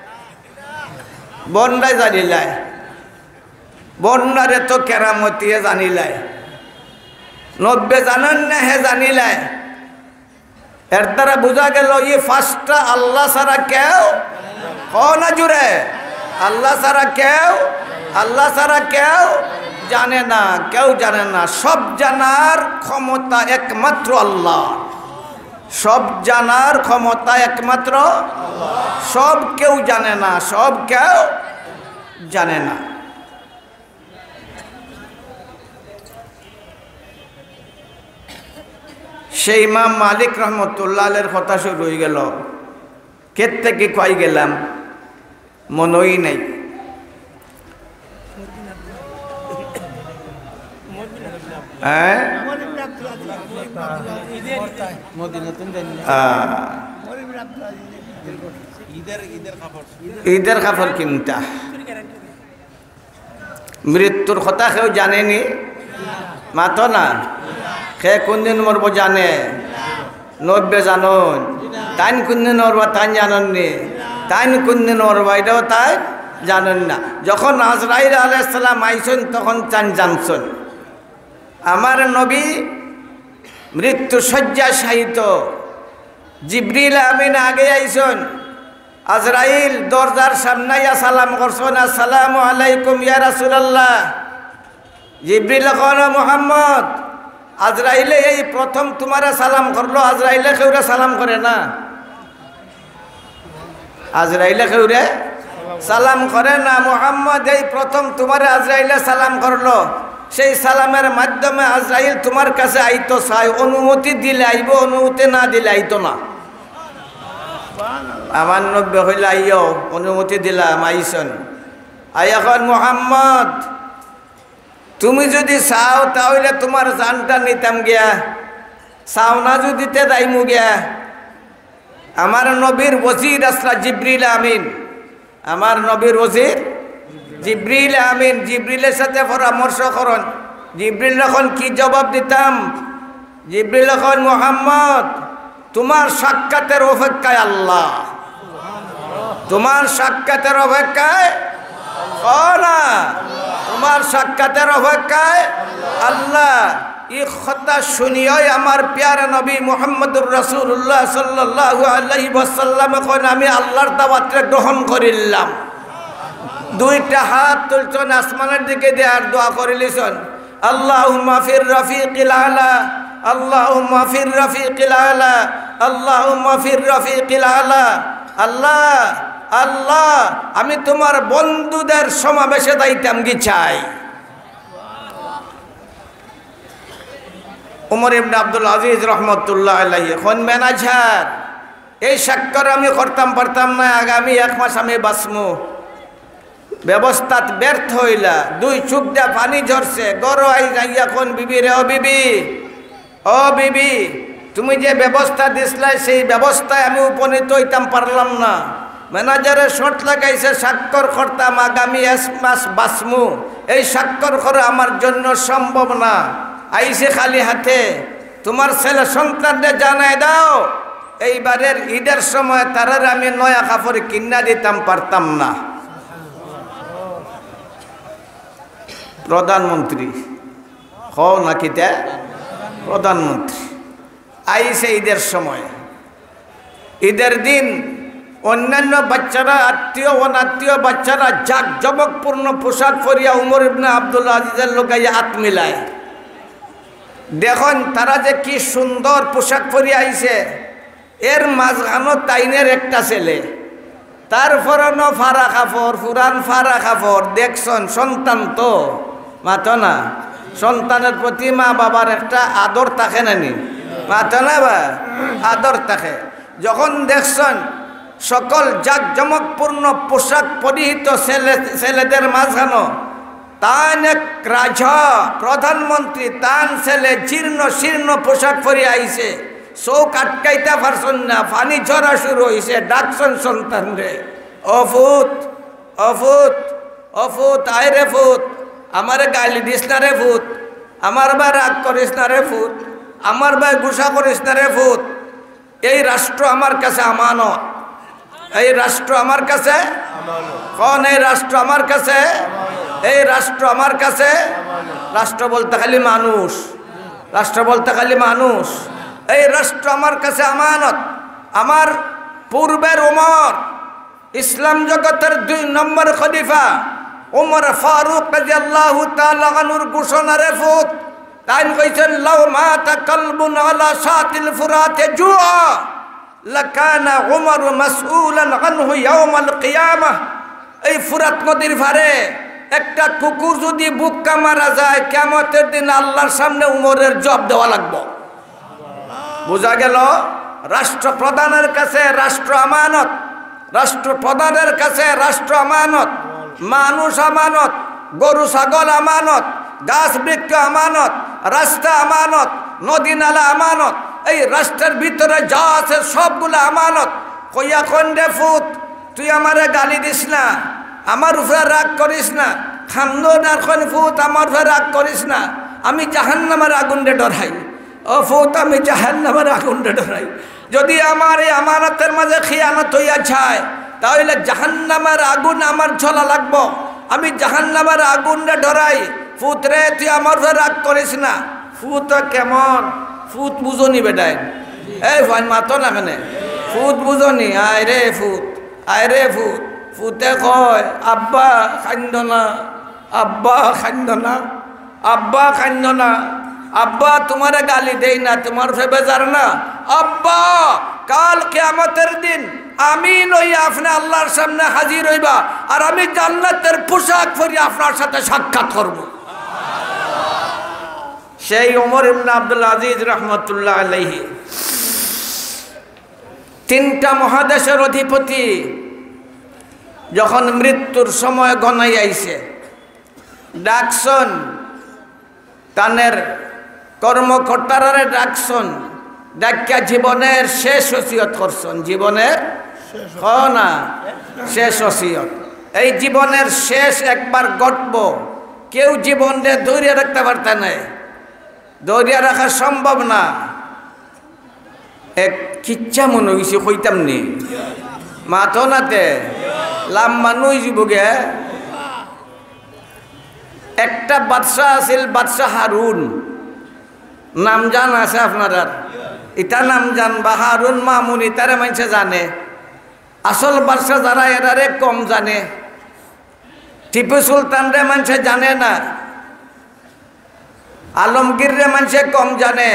বন্ডায় জানিলাই, বন্ডারে তো কেরামতিয়ে জানিলাই। নব্বে জানেন না হে জানিলাই। এর দ্বারা বোঝা গেল এই ফার্স্টটা আল্লাহ ছাড়া কেউ কও না জুড়ে, আল্লাহ ছাড়া কেউ, আল্লাহ ছাড়া কেউ জানে না, কেউ জানে না। সব জানার ক্ষমতা একমাত্র আল্লাহ, সব জানার ক্ষমতা একমাত্র সব কেউ জানে না, সব কেউ জানে না। সেই ইমাম মালিক রহমতুল্লাহ আলাইহির কথা শুরু হয়ে গেল। কে থেকে কই গেলাম মনেই নাই। হ্যাঁ ঈদের কাপড় কিনতা, মৃত্যুর কথা কেউ জানেনি, মাতো না। সে কোনদিন মরব জানে? নব্বে জানুন। তাইন কোনদিন মরবা তাই জানেননি, তাইন কোনদিন মরবা এটাও তাই জানেন না। যখন আজরাইল আলাইহিস সালাম আইসেন তখন তান জানছেন। আমার নবী মৃত্যু শয্যা শায়িত, জিবরিল আমিন আগে আইসেন। আজরাইল দরজার সামনে সালাম করছেন, আসসালামু আলাইকুম ইয়া রাসূলুল্লাহ। জিবরিল কন মুহাম্মদ, আজরাইলে এই প্রথম তোমারে সালাম করলো। আজরাইলে কেউরে সালাম করে না, আজরাইলে কেউরে সালাম করে না। মুহাম্মদ এই প্রথম তোমারে আজরাইলে সালাম করলো। সেই সালামের মাধ্যমে আজরাইল তোমার কাছে আইতো চাই, অনুমতি দিলে আইব, অনুমতি না দিলে আইতো না। আমার নব্বে হইলে আইও, অনুমতি দিলাম, আইসন। আই এখন মুহাম্মদ তুমি যদি চাও তাহলে তোমার জানটা নিতাম গিয়া, চাও না যদি তে দাইমু গিয়া। আমার নবীর ওজির আসলা জিবরিল আমিন, আমার নবীর ওজির জিবরিল আমিন। জিবরিলের সাথে পরামর্শ করুন। জিবরিল এখন কি জবাব দিতাম? জিবরিল এখন মুহাম্মদ তোমার সাক্ষাতের অপেক্ষায় আল্লাহ, তোমার সাক্ষাতের অপেক্ষায় না, তোমার সাক্ষাতের অপেক্ষায় আল্লাহ। এই কথা শুনিয়াই আমার প্যারা নবী মুহাম্মদুর রাসূলুল্লাহ সাল্লাল্লাহু আলাইহি ওয়াসাল্লাম এখন আমি আল্লাহর দাওয়াতকে গ্রহণ করিলাম। দুইটা হাত তুলছেন আসমানের দিকে দিয়ে আর দোয়া করিলেছেন, আল্লাহুম্মা ফির রাফিকিল আলা, আল্লাহুম্মা ফির রাফিকিল আলা, আল্লাহুম্মা ফির রাফিকিল আলা। আল্লাহ আল্লাহ আমি তোমার বন্ধুদের সমাবেশে যাইতাম কি চাই। ওমর ইবনে আব্দুল আজিজ রহমতুল্লাহ আলাইহি এখন ম্যানেজার। এই স্বাক্ষর আমি করতাম পারতাম না, আগামী এক মাস আমি বাঁচমু। ব্যবস্থা ব্যর্থ হইলা, দুই চোখ দিয়া পানি ঝরছে, গরো আই যাইয়া কোন বিবি রে, ও বিবি, ও বিবি, তুমি যে ব্যবস্থা দিসলাই সেই ব্যবস্থায় আমি উপনীত হইতাম পারলাম না। ম্যানেজারে শর্ট লাগাইছে স্বাক্ষর করতাম আগামী এক মাস বাসমু, এই স্বাক্ষর করে আমার জন্য সম্ভব না। আইসে খালি হাতে, তোমার ছেলে সন্তানদের জানাই দাও এইবারের ঈদের সময় তারার আমি নয়া কাপড় কিনা দিতাম পারতাম না। প্রধানমন্ত্রী হ নাকি তে প্রধানমন্ত্রী আইসে ঈদের সময়, ঈদের দিন অন্যান্য বাচ্চারা, আত্মীয় অনাত্মীয় বাচ্চারা জাক জমকপূর্ণ পোশাক পরিয়া উমর ইবনে আব্দুল আজিজের লোকাইয়া হাত মিলায়। দেখুন তারা যে কি সুন্দর পোশাক পরিয়া আইছে, এর মাঝখানো তাইনের একটা ছেলে, তারপরে ন ফারা কাপড়, পুরান ফারা কাপড়, দেখছন সন্তান তো মাতো না, সন্তানের প্রতি মা বাবার একটা আদর থাকে নানি, মাতো না বা আদর থাকে। যখন দেখছন সকল জাকজমকপূর্ণ পোশাক পরিহিত ছেলে ছেলেদের মাঝখানো তান এক রাজা প্রধানমন্ত্রী, তান ছেলে জীর্ণ শীর্ণ পোশাক পরিয়ে আইছে, চৌক আটকাইতে পারছন না, পানি ঝরা শুরু হয়েছে, ডাকছন সন্তান রে, অফুত অফুত অফুত, আয় রে ফুত, আমারে গালি দিস না রে ফুত, আমার ভাই রাগ করিস না রে ফুত, আমার ভাই গুসা করিস না রে ফুত, এই রাষ্ট্র আমার কাছে আমানত, এই রাষ্ট্র আমার কাছে কোন, এই রাষ্ট্র আমার কাছে, এই রাষ্ট্র আমার কাছে। রাষ্ট্র বলতে খালি মানুষ, রাষ্ট্র বলতে খালি মানুষ, এই রাষ্ট্র আমার কাছে আমানত। আমার পূর্বের ওমর, ইসলাম জগতের দুই নম্বর খলিফা ওমর ফারুক রাদিয়াল্লাহু তাআলা আনহুর ঘোষণা রে ফুত, তাই কইছেন লাউ মাতা কলবুন আলা সাতিল ফুরাতে জুআ লাকানা উমর মাসউলান আনহু ইয়াউমাল কিয়ামাহ। এই ফুরাত নদীর ধারে একটা কুকুর যদি বুক্কা মারা যায়, কিয়ামতের দিন আল্লাহর সামনে উমরের জবাব দেওয়া লাগবে। বোঝা গেল রাষ্ট্রপ্রধানের কাছে রাষ্ট্র আমানত, রাষ্ট্রপ্রধানের কাছে রাষ্ট্র আমানত, মানুষ আমানত, গরু ছাগল আমানত, গাছ বৃক্ষ আমানত, রাস্তা আমানত, নদী নালা আমানত, এই রাষ্ট্রের ভিতরে যা আছে সবগুলো আমানত। কইয়া কোন রে ফুত, তুই আমারে গালি দিস না, আমার উপরে রাগ করিস না, খান্দনার কোন ফুত আমার উপরে রাগ করিস না, আমি জাহান্নামের আগুন রে ডরাই, ও ফুত আমি জাহান্নামের আগুন রে ডরাই। যদি আমার এই আমানতের মাঝে খিয়ানত হইয়া যায়, তাহলে জাহান্নামের আগুন আমার ঝোলা লাগবো, আমি জাহান্নামের আগুন রে ডরাই। ফুত রে তুই আমার উপরে রাগ করিস না। ফুত কেমন ফুত বুঝনি বেটাই, এই ভাই মাতো না কেন ফুত বুঝনি, আয় রে ফুত, আয় রে ফুত। ফুতে কয় আব্বা খান্দ না, আব্বা খান্দ না, আব্বা খান্দ না, আব্বা তোমারে গালি দেই না, তোমার বেজার না, আব্বা কাল কিয়ামতের দিন আমি নই আপনি আল্লাহর সামনে হাজির হইবা, আর আমি জান্নাতের পোশাক পরে আপনার সাথে সাক্ষাৎ করব। সেই ওমর ইবনে আব্দুল আজিজ রহমতুল্লাহ আলাইহি তিনটা মহাদেশের অধিপতি যখন মৃত্যুর সময় ঘনাই আইছে, ডাকছন তানের কর্মকর্তারে, ডাকছন ডাকিয়া জীবনের শেষ ওসিয়ত করছেন, জীবনের না শেষ ওসিয়ত। এই জীবনের শেষ একবার ঘটব, কেউ জীবনকে ধৈর্য রাখতে পারতে নাই, ধৈর্য রাখা সম্ভব না। এক কিচ্ছা মনে হয়েছে কইতাম নি, মাথো নাতে লাম্বা নই যুবকে। একটা বাদশাহ আছিল, বাদশাহ হারুন, নাম জান আছে আপনারা, ইটা নাম জান বা হারুন মামুন, ইতারে মানুষে জানে। আসল বাদশাহ যারা এরারে কম জানে, টিপু সুলতান রে মানুষে জানে না, আলমগীর রে মানুষে কম জানে,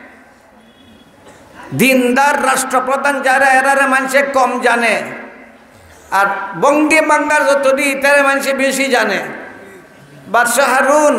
দিনদার রাষ্ট্রপ্রধান যারা এরারে মানুষে কম জানে, আর বঙ্গি বাংলার যতটি ইতারে মানুষে বেশি জানে। বাদশাহ হারুন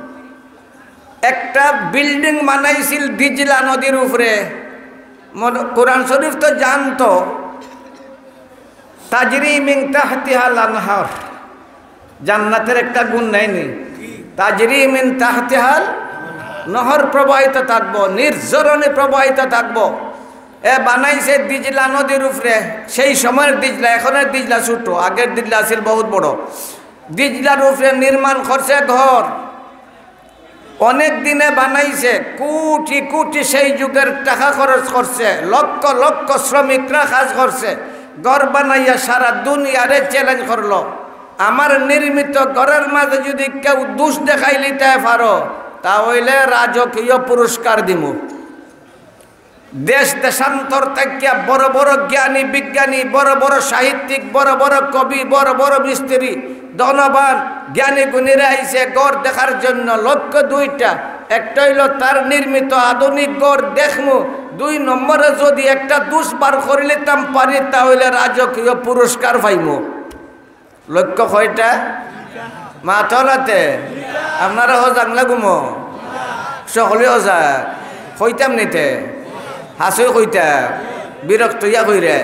একটা বিল্ডিং বানাইছিল দিজলা নদীর উপরে, কোরআন শরীফ তো জানতো, তাজরি মিন তাহতিহাল আনহার, জান্নাতের একটা গুণ নাইনি তাজরি মিন তাহতিহাল নহর প্রবাহিত থাকবো, নির্ঝরণে প্রবাহিত থাকবো। এ বানাইছে দিজলা নদীর উপরে, সেই সময়ের দিজলা, এখনের দিজলা ছোট, আগের দিজলা ছিল বহুত বড়। দিজলার উপরে নির্মাণ করছে ঘর, অনেক দিনে বানাইছে, কোটি কোটি সেই যুগের টাকা খরচ করছে, লক্ষ লক্ষ শ্রমিকরা কাজ করছে। ঘর বানাইয়া সারা দুনিয়ারে চ্যালেঞ্জ করলো, আমার নির্মিত ঘরের মাঝে যদি কেউ দোষ দেখাই লিতে পারো তাহলে রাজকীয় পুরস্কার দিমু। দেশ দেশান্তর থেকে বড় বড় জ্ঞানী বিজ্ঞানী, বড় বড় সাহিত্যিক, বড় বড় কবি, বড় বড় মিস্ত্রি, ধনবান জ্ঞানী গুণীরা আইছে গড় দেখার জন্য। লক্ষ্য দুইটা, একটা হইল তার নির্মিত আধুনিক গড় দেখমু, দুই নম্বরে যদি একটা দুষ বার করে নিতাম পারি তাহলে রাজকীয় পুরস্কার পাইমু। লক্ষ্য কয়টা? মাথলাতে আপনারা হজাং লাগুমো সকলে হজা কইতাম নিতে হাসই কইতা বিরক্ত ইয়া কইরে।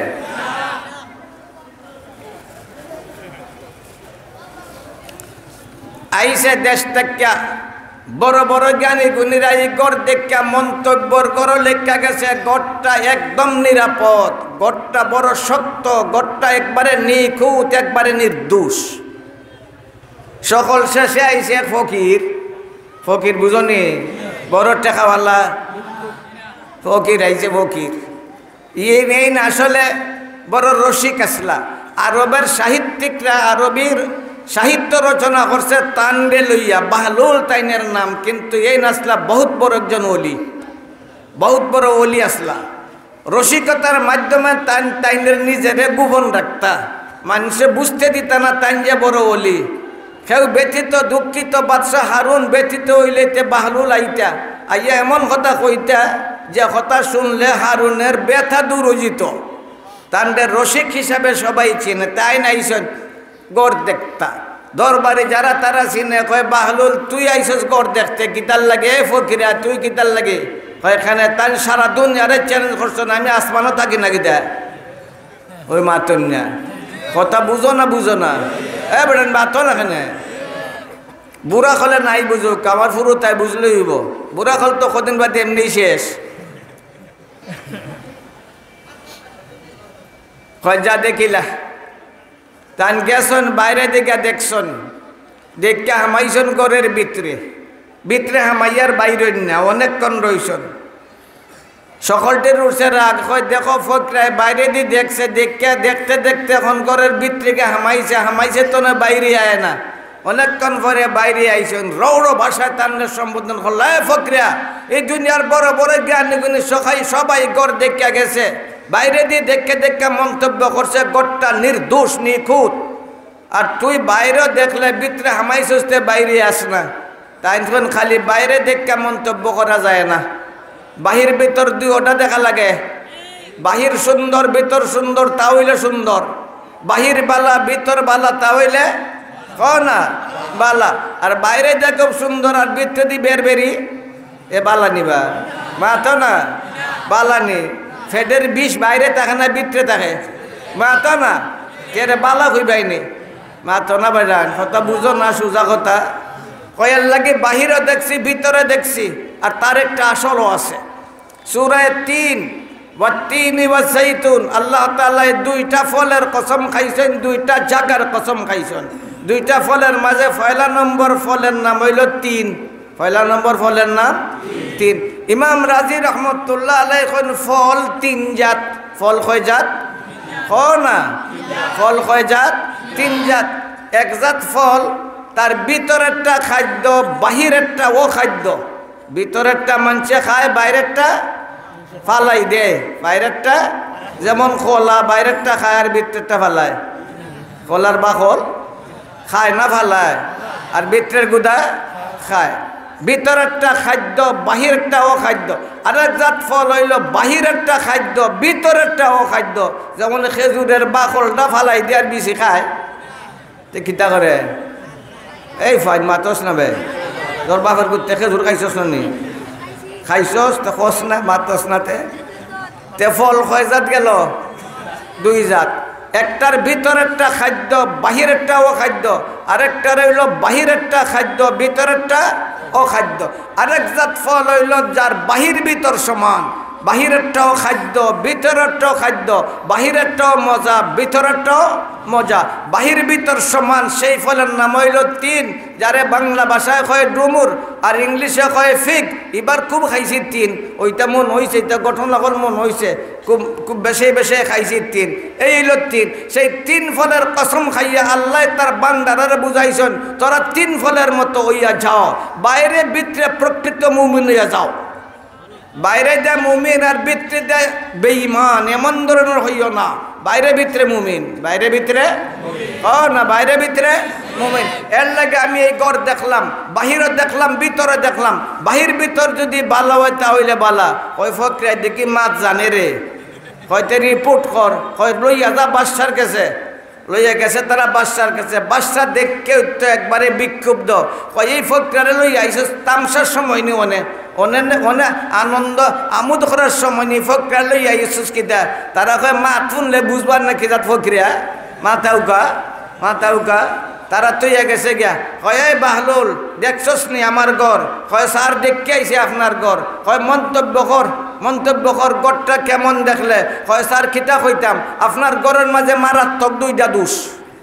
আইসে দেশ থেকে বড় বড় জ্ঞানী গুণীরা এই গড় দেখা মন্তব্যর গড় লেখা গেছে গড়টা একদম নিরাপদ, গড়টা বড় শক্ত, গড়টা একবারে নিখুঁত, একবারে নির্দোষ। সকল শেষে আইসে ফকির, ফকির বুঝনি বড় টেকাওয়ালা ফকির আইছে, ফকির ইয়ে নেই না আসলে বড় রসিক আসলা। আরবের সাহিত্যিকরা আরবির সাহিত্য রচনা করছে তানরে লইয়া, বাহলুল তাইনের নাম, কিন্তু এই নাসলা বহুত বড় একজন ওলি, বহুত বড় ওলি আসলা। রসিকতার মাধ্যমে তান তাইনের নিজেরে গোপন রাখতা, মানুষে বুঝতে দিতা না তাইন যে বড় ওলি। কেউ ব্যথিত দুঃখিত বাদশাহ হারুন ব্যথিত হইলেতে বাহলুল আইতা, আইয়া এমন কথা কইতা যে কথা শুনলে হারুনের ব্যথা দূর হইত। তানরে রসিক হিসাবে সবাই চিনে। তাই নাইছেন গড় দেখতা, দরবারে যারা তারা চিনে, কয় বাহলুল তুই আইসস গড় দেখতে, কিতার লাগে ফকিরা তুই কিতার লাগে? এখানে তাই সারা দুনিয়ারে চ্যালেঞ্জ করছো না, আমি আসমানও থাকি না কিতা ওই মাতন না কথা বুঝো না, বুঝো না এ বেড়েন মাতো না কেন? বুড়া খলে নাই বুঝুক, আমার ফুরু তাই বুঝলে হইব। বুড়া খল তো কদিন বাদে এমনি শেষ। যা দেখিলা তান গেছন বাইরে দিকে দেখছন, দেখে হামাইছন ঘরের ভিতরে, ভিতরে হামাইয়ার বাইরে না অনেকক্ষণ রইছন। সকলটির উঠছে রাগ, হয় দেখো ফকরায় বাইরে দিয়ে দেখছে, দেখে দেখতে দেখতে এখন ঘরের ভিতরে হামাইছে, হামাইছে তো না বাইরে আয় না। অনেকক্ষণ পরে বাইরে আইছেন, রৌড় ভাষায় তান্নের সম্বোধন করল, এ ফকরিয়া এই দুনিয়ার বড় বড় জ্ঞানী গুণী সবাই সবাই গড় দেখে গেছে, বাইরে দিয়ে দেখে দেখে মন্তব্য করছে গড়টা নির্দোষ নিখুঁত, আর তুই বাইরে দেখলে ভিতরে হামাইছিস বাইরে আস না। তাই খালি বাইরে দেখে মন্তব্য করা যায় না, বাহির ভিতর দুই ওটা দেখা লাগে। বাহির সুন্দর ভিতর সুন্দর তা হইলে সুন্দর, বাহির বালা ভিতর বালা তা হইলে ক না বালা। আর বাইরে যা খুব সুন্দর আর ভিতরে দি বের বেরি এ বালা নিবা মাতো না বালানি। ফেডের বিষ বাইরে থাকে না ভিতরে থাকে, মাতো না কে বালা হইবাইনি মাতো না বাইরান কথা বুঝো না, সোজা কথা কয়ার লাগে। বাহিরে দেখছি ভিতরে দেখছি, আর তার একটা আসলও আছে। সূরা তিন ওয়াত্তিনি ওয়াযাইতুন, আল্লাহ তাআলা দুইটা ফলের কসম খাইছেন, দুইটা জায়গার কসম খাইছেন। দুইটা ফলের মাঝে পয়লা নম্বর ফলের নাম হইল তিন। পয়লা নম্বর ফলের নাম তিন। ইমাম রাজি রহমতুল্লাহ আলাইহি কোন ফল তিন জাত, ফল কয় জাত ক না ফল কয় জাত? তিন জাত। এক জাত ফল তার ভিতরেরটা খাদ্য, বাহিরেরটা ও খাদ্য। ভিতরেরটা মানুষে খায়, বাইরেরটা ফালাই দেয়। বাইরেরটা যেমন খোলা, বাইরেরটা খায় আর ভিতরেরটা ফালায়। খোলার বাকল খায় না ফালায়, আর ভিতরের গুদা খায়। ভিতরেরটা খাদ্য, বাহিরেরটা ও খাদ্য। আর এক জাত ফল হইল বাহিরেরটা খাদ্য, ভিতরেরটা ও খাদ্য। যেমন খেজুরের বাকলটা ফালাই দিয়ে আর বেশি খায়, তো কিতা করে? এই ফাইন মাতস না বে, তোর বাপের করতে খেজুর খাইছস নি? খাইছস তো খস না, মাতস না। তে তে ফল কয় জাত গেল? দুই জাত। একটার ভিতরেরটা খাদ্য, বাহিরেরটাও খাদ্য। আরেকটা রইল বাহিরেরটা খাদ্য, ভিতরেরটা অখাদ্য। আরেক জাত ফল হইল যার বাহির ভিতর সমান, বাহিরেরটাও খাদ্য, ভিতরেরটাও খাদ্য, বাহিরেরটাও মজা, ভিতরেরটাও মজা, বাহির ভিতর সমান। সেই ফলের নাম হইল তিন, যারে বাংলা ভাষায় কয় ডুমুর আর ইংলিশে কয় ফিগ। এবার খুব খাইছি তিন, ওইটা মন হয়েছে, এটা গঠন লাগল মন হয়েছে, খুব খুব বেশি বেশি খাইছি তিন। এই হইল তিন। সেই তিন ফলের কসম খাইয়া আল্লাহ তার বান্দারে বুঝাইছেন, তোরা তিন ফলের মতো হইয়া যাও, বাইরে ভিতরে প্রকৃত মুমিন হইয়া যাও। বাইরে দেয় মুমিন আর ভিতরে দেয় বেঈমান, এমন ধরনের হইও না। বাইরে ভিতরে মুমিন, বাইরে ভিতরে ও না, বাইরে ভিতরে মুমিন। এর লাগে আমি এই ঘর দেখলাম, বাহিরে দেখলাম, ভিতরে দেখলাম। বাহির ভিতর যদি বালা হয় তাহলে বালা। কই ফকরিয়া দেখি মাছ জানে রে, হয়তো রিপোর্ট কর, হয় লইয়া যা বাদশার কাছে। লইয়া গেছে তারা বাদশার কাছে। বাদশা দেখকে তো একবারে বিক্ষুব্ধ, কয় এই ফকরিয়ারে লইয়া আইসো তামসার সময় নি অনে অনে অনে আনন্দ আমোদ করার সময় নি ফকরিয়া লইয়া আইসুস কিতা। তারা কয় মা শুনলে বুঝবার না কিতা ফকরিয়া, মাথা উকা মাথা উকা। তারা তৈয়া গেছে গিয়া, কয় এই বাহলুল দেখছস নি আমার ঘর? কয় স্যার দেখকে আইছে আপনার ঘর। কয় মন্তব্য কর, মন্তব্য কর, গড়টা কেমন দেখলে? কয় স্যার কিতা কইতাম, আপনার ঘরের মাঝে মারাত্মক দুইটা দোষ।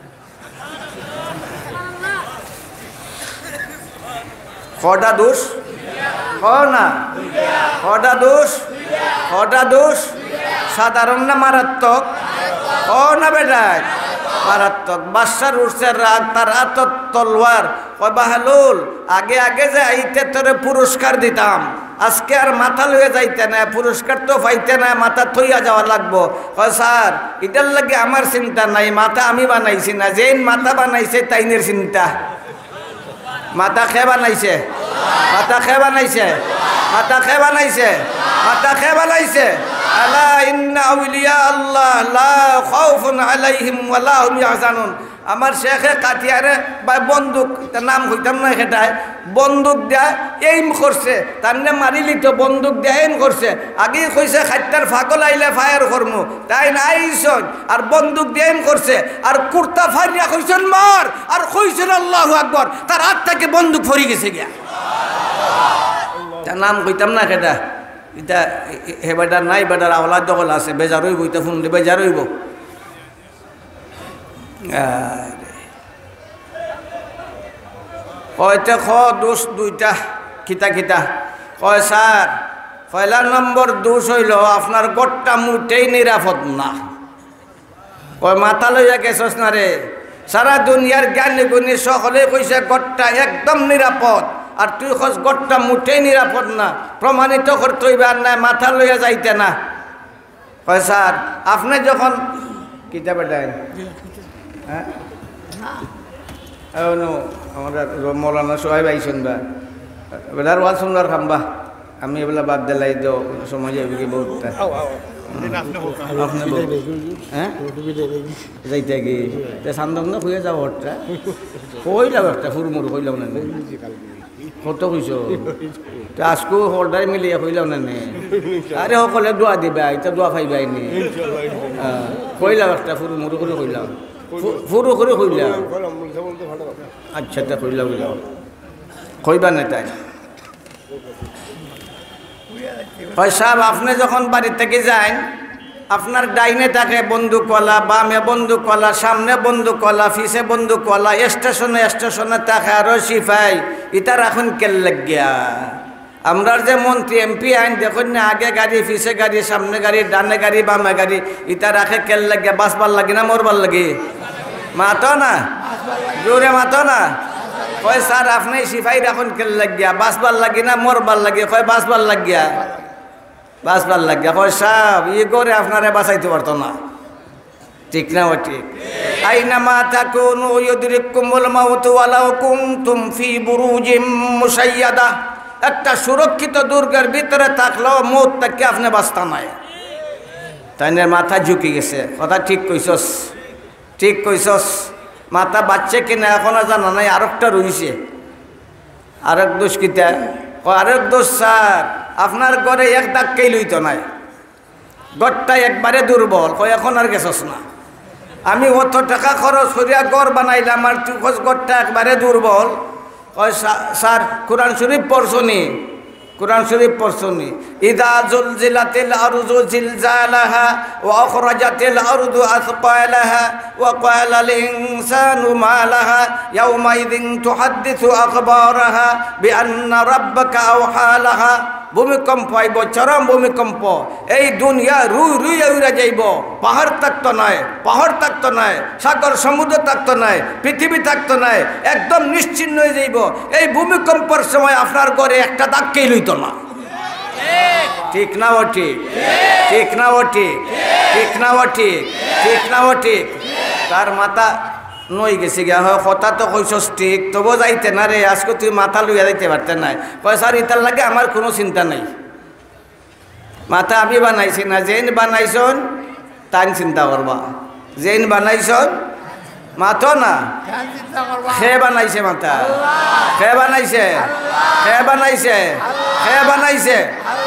কটা দোষ? ক না, কটা দোষ? কটা দোষ? সাধারণ না মারাত্মক? ক না বেটা, মারাত্মক। বাদশার উঠছে রাগ, তার হাতত তলোয়ার। কয় বাহলুল আগে আগে যে আইতে তোরে পুরস্কার দিতাম, আজকে আর মাথা লইয়া যাইতে না, পুরস্কার তো পাইতে না, মাথা থইয়া যাওয়া লাগবো। কয় স্যার এটার লাগে আমার চিন্তা নাই, মাথা আমি বানাইছি না, যেই মাথা বানাইছে তাইনের চিন্তা। মাথা খে বানাইছে? মাথা খে বানাইছে? মাথা খে বানাইছে? মাথা খে বানাইছে? আলা ইন্না আউলিয়া আল্লাহ লা খাউফুন আলাইহিম ওয়া লা হুম ইয়াহজানুন। আমার শেখে কাটিয়ারে বা বন্দুক, তার নাম হইতাম না, সেটাই বন্দুক দেয়া এইম করছে, তার মারিলি তো বন্দুক দেয়া এইম করছে। আগেই কইছে খাদ্যার ফাগল আইলে ফায়ার করমু, তাই না আইসন আর বন্দুক দিয়ে এইম করছে, আর কুর্তা ফারিয়া কইছেন মার, আর কইছেন আল্লাহু আকবার, তার হাত থেকে বন্দুক ফরি গেছে গিয়া। তার নাম কইতাম না সেটা, এটা হে বেটার নাই, বেটার আওলাদ দখল আছে, বেজার হইব, এটা ফোন দিয়ে বেজার হইব। কয়তে খ দোষ দুইটা, কিতা কিতা? কয় স্যার পয়লা নম্বর দোষ হইল আপনার গড়টা মুটেই নিরাপদ না। কয় মাথা লইয়া গেছস না রে? সারা দুনিয়ার জ্ঞানী গুণী সকলে কইছে গড়টা একদম নিরাপদ, আর তুই খোঁজ গড়টা মুটেই নিরাপদ না, প্রমাণিত করতে হইবে, আর নাই মাথা লইয়া যাইতে না। কয় স্যার আপনি যখন কিতা বেটায় হ্যাঁ আমরা মৌলানা সোহাইব আইসন বা বেলার ওয়াজ শুনবার খাম্বা, আমি এবেলা বাদ দিলাই তো সময় যাইবে কি বহুতটা। হ্যাঁ যাইতে কি সান্দম না খুঁজে যাও হরটা কইলাম একটা ফুরমুরু কইলাম না কত কইস আজকু হরদাই মিলিয়ে কইলাম না নে, আরে সকলে দোয়া দিবা, এটা দোয়া পাইবাই নি, কইলাম একটা ফুরমুরু করে কইলাম, ফুরু করে কইলাম। আচ্ছা তা কইলাম কইলাম কইবা না তাই। হয় সাহেব আপনি যখন বাড়ি থেকে যান, আপনার ডাইনে থাকে বন্দুকওয়ালা, বামে বন্দুকওয়ালা, সামনে বন্দুকওয়ালা, পিছে বন্দুকওয়ালা, স্টেশনে স্টেশনে থাকে আরো সিপাই, এটা রাখুন কেল লাগিয়া। আমরা যে মন্ত্রী এমপি আইন দেখুন না, আগে গাড়ি, পিছে গাড়ি, সামনে গাড়ি, ডানে গাড়ি, বামে গাড়ি, এটা রাখে কেল লাগিয়া। বাঁচবার লাগে না মরবার লাগে? মাতো না, জোরে মাতো না। কয় স্যার আপনি সিপাই রাখুন কেল লাগিয়া, বাঁচবার লাগে না মরবার লাগে? কয় বাঁচবার লাগিয়া, বাঁচবার লাগিয়া। কয় সাহেব ই করে আপনারা বাঁচাইতে পারতো না, ঠিক না? ও ঠিক। আইনা মা তাকুনু ইউদরিকুমুল মাউতু ওয়ালাউ কুনতুম ফি বুরুজিম মুশাইয়াদা। একটা সুরক্ষিত দুর্গের ভিতরে থাকলেও মৌত থেকে আপনি বাঁচতা নাই। তাই না? মাথা ঝুঁকি গেছে, কথা ঠিক কইছস, ঠিক কইছস। মাথা বাচ্চা কিনা এখনো জানা নাই, আরেকটা রইছে, আরেক দোষ কিতা? আরেক দোষ স্যার আপনার ঘরে এক ধাক্কাই লইত নাই, ঘরটা একবারে দুর্বল। কয় এখন আর গেছস না, আমি অত টাকা খরচ করিয়া ঘর বানাইলাম আর তুই ঘরটা একবারে দুর্বল। কয় স্যার কোরআন শরীফ পড়ছনি? কোরআন শরীফ পড়ছনি? ইদা জুলজিলাতিল আরদু জিলজালাহা ওয়া আখরাজাতিল আরদু আসকালাহা ওয়া ক্বালাল ইনসানু মা লাহা ইয়াউমাইযিন তুহাদ্দিসু আখবারাহা বিআন্না রাব্বাকা আওহা লাহা। ভূমিকম্প আইব, চরম ভূমিকম্প। এই দুনিয়া রুই রুই উড়ে যাইব। পাহাড় থাকতো নয়, পাহাড় থাকতো নয়, সাগর সমুদ্র থাকতো নয়, পৃথিবী থাকতো নয়, একদম নিশ্চিন্ন হয়ে যাইব। এই ভূমিকম্পের সময় আপনার ঘরে একটা দাগকেই লইত না। ঠিক না ও ঠিক? ঠিক না ও ঠিক? ঠিক না ও ঠিক? ঠিক না ও ঠিক? তার মাথা নই গেছে গিয়া, হয় কথা তো কইছস ঠিক, তবু যাইতে না রে, আজকে তুই মাথা লইয়া যাইতে পারতে নাই। কয় স্যার ইতার লাগে আমার কোনো চিন্তা নাই, মাথা আমি বানাইছি না, যেন বানাইছন তাই চিন্তা করবা। যেন বানাইছন মাথো না, সে বানাইছে মাথা, সে বানাইছে, সে বানাইছে, সে বানাইছে।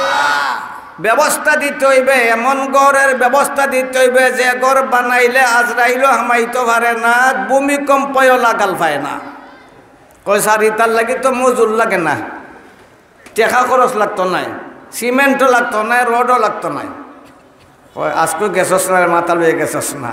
ব্যবস্থা দিতে হইবে, এমন গড়ের ব্যবস্থা দিতে হইবে যে গড় বানাইলে আজরাইলও হামাইতে পারে না, ভূমিকম্পও লাগাল পায় না। কয় স্যার ইতার লাগে তো মজুর লাগে না, টেকা খরচ লাগতো নাই, সিমেন্টও লাগতো নাই, রডও লাগতো নাই। হয় আজকে গেছস না, মাথা লইয়ে গেছস না।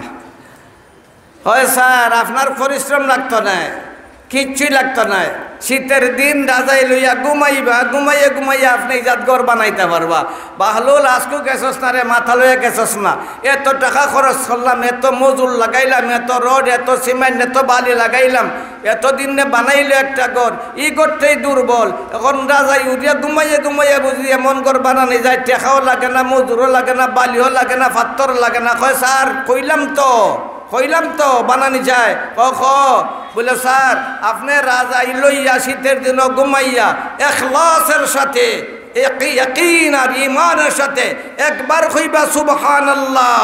হয় স্যার আপনার পরিশ্রম লাগতো না, কিচ্ছুই লাগতো না। শীতের দিন রাজাই লইয়া ঘুমাইবা, ঘুমাইয়া ঘুমাইয়া আপনি ইজাত ঘর বানাইতে পারবা। বাহলুল আজকু গেছস না রে, মাথা লইয়া গেছস না। এত টাকা খরচ করলাম, এত মজুর লাগাইলাম, এত রড, এত সিমেন্ট, এত বালি লাগাইলাম, এত দিনে বানাইলে একটা ঘর, ই ঘরটাই দুর্বল। এখন রাজাই উঠিয়া ঘুমাইয়া ঘুমাইয়া বুঝি এমন ঘর বানানি যায়, টেকাও লাগে না, মজুরও লাগে না, বালিও লাগে না, পাথর লাগে না। কয় স্যার কইলাম তো, কইলাম তো বানানি যায়। ক বলে স্যার আপনি রাজা লইয়া শীতের দিন ঘুমাইয়া এখলাসের সাথে, ইয়াকিন আর ইমানের সাথে একবার কইবা সুবহানাল্লাহ।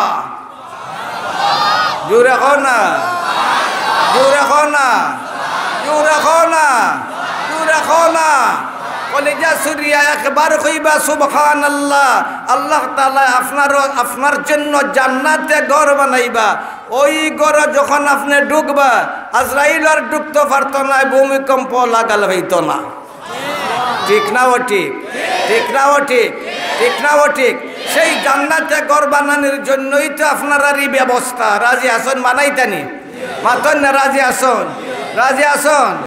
জোরে কও না, জোরে কও না, জোরে কও না, জোরে কও না। কলিজা সুরিয়া একবার কইবা সুবহানাল্লাহ। আল্লাহ তাআলা আপনার আপনার জন্য জান্নাতে ঘর বানাইবা। ওই ঘরে যখন আপনি ঢুকবা, আজরাইল আর ঢুকতে পারতো না, ভূমিকম্প লাগাল হইতো না। ঠিক না ও ঠিক? ঠিক না ও ঠিক? ঠিক না ও ঠিক? সেই জান্নাতে ঘর বানানোর জন্যই তো আপনারারই ব্যবস্থা। রাজি আসন বানাইতানি মাতন না? রাজি আসন, রাজি আসন।